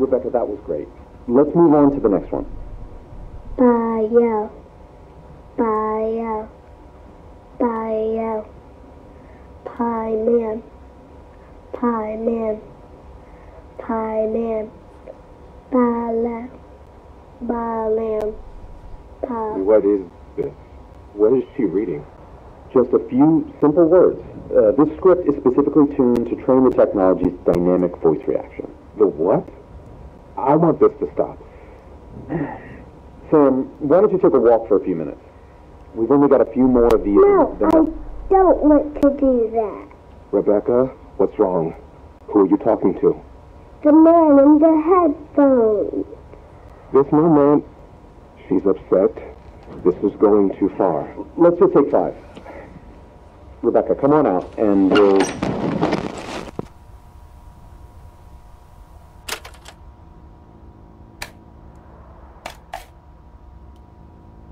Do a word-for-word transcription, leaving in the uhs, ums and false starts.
Rebecca, that was great. Let's move on to the next one. Bio. Bio. Bio. Pie man. Pie man. Pie man. Bala. Balam. Pie. What is this? What is she reading? Just a few simple words. Uh, this script is specifically tuned to train the technology's dynamic voice reaction. The what? I want this to stop. Sam, why don't you take a walk for a few minutes? We've only got a few more of these. No, I don't want to do that. Rebecca, what's wrong? Who are you talking to? The man in the headphones. This moment, she's upset. This is going too far. Let's just take five. Rebecca, come on out, and we'll